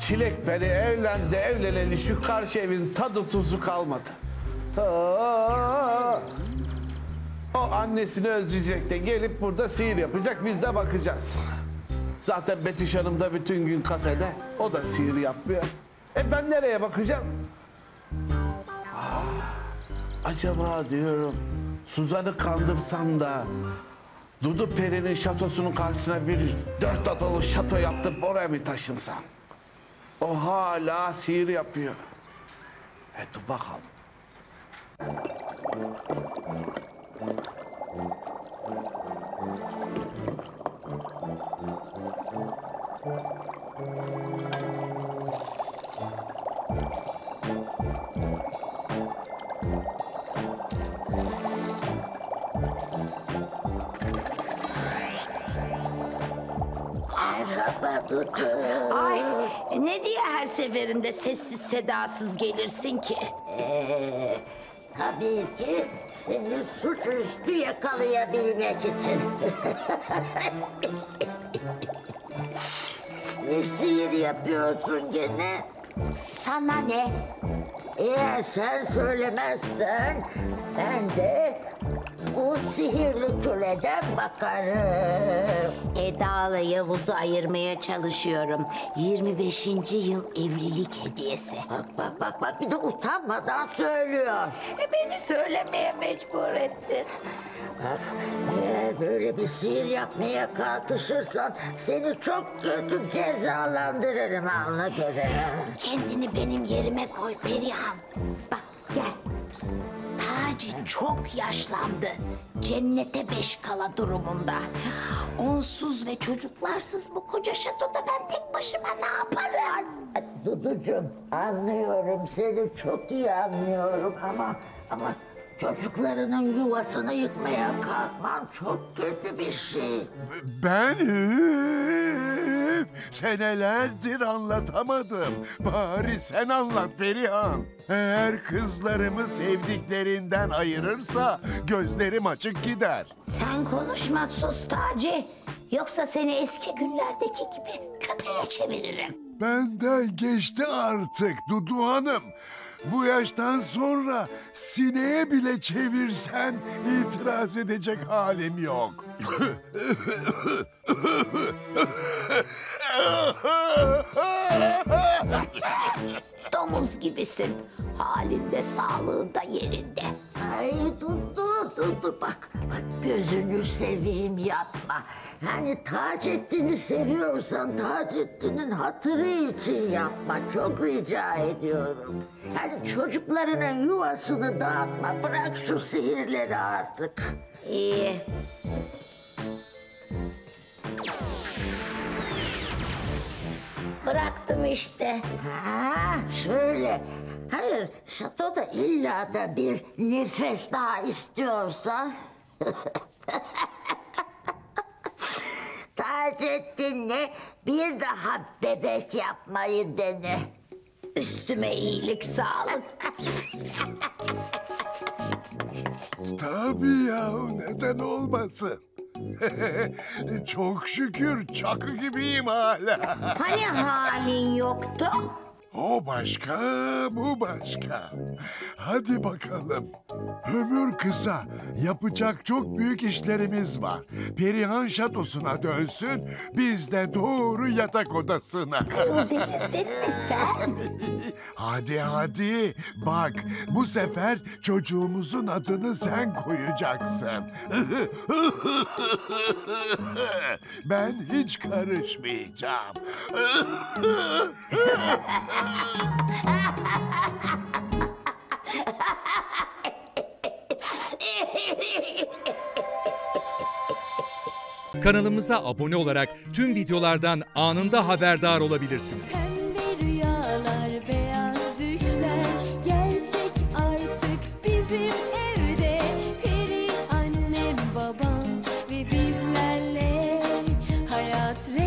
Çilekperi evlendi, evleneli şu karşı evin tadı tuzu kalmadı. O annesini özleyecek de gelip burada sihir yapacak, biz de bakacağız. Zaten Betüş Hanım da bütün gün kafede, o da sihir yapmıyor. Ben nereye bakacağım? Acaba diyorum, Suzan'ı kandırsam da Dudu Peri'nin şatosunun karşısına bir 4 odalı şato yaptırıp oraya mı taşınsam? O hala sihir yapıyor. Dur bakalım. Merhaba Dudu. Ay, ne diye her seferinde sessiz sedasız gelirsin ki? Tabii ki seni suçüstü yakalayabilmek için. Ne sihir yapıyorsun gene? Sana ne? Eğer sen söylemezsen ben de bu sihirli küreden bakarım. Eda'la Yavuz'u ayırmaya çalışıyorum. 25. yıl evlilik hediyesi. Bak bir de utanmadan söylüyor. Beni söylemeye mecbur ettin. Bak, eğer böyle bir sihir yapmaya kalkışırsan seni çok kötü cezalandırırım ona göre. Kendini benim yerime koy Perihan. Bak gel. Taci çok yaşlandı. Cennete 5 kala durumunda. Onsuz ve çocuklarsız bu koca şatoda ben tek başıma ne yaparım? Duducuğum, anlıyorum seni, çok iyi anlıyorum ama çocuklarının yuvasını yıkmaya kalkman çok kötü bir şey. Ben senelerdir anlatamadım. Bari sen anlat Perihan. Eğer kızlarımı sevdiklerinden ayırırsa gözlerim açık gider. Sen konuşma sus Taci. Yoksa seni eski günlerdeki gibi köpeğe çeviririm. Benden geçti artık Dudu Hanım. Bu yaştan sonra sineğe bile çevirsen itiraz edecek halim yok. Domuz gibisin. Halinde sağlığında yerinde. Ay Dudu bak gözünü seveyim yapma. Yani Taceddin'i seviyorsan Taceddin'in hatırı için yapma, çok rica ediyorum. Yani çocuklarının yuvasını dağıtma, bırak şu sihirleri artık. İyi. Bıraktım işte. Ha, şöyle. Hayır, şatoda illa da bir nefes daha istiyorsan... Taceddin'le bir daha bebek yapmayı dene. Üstüme iyilik sağlık. Tabii ya, neden olmasın? Çok şükür çakı gibiyim hala. Hani halin yoktu? O başka, bu başka. Hadi bakalım. Ömür kısa. Yapacak çok büyük işlerimiz var. Perihan şatosuna dönsün, biz de doğru yatak odasına. Delirdin mi sen? Hadi. Bak, bu sefer çocuğumuzun adını sen koyacaksın. Ben hiç karışmayacağım. Kanalımıza abone olarak tüm videolardan anında haberdar olabilirsiniz. Pembe rüyalar, beyaz düşler gerçek artık bizim evde. Peri annem, babam ve bizlerle hayat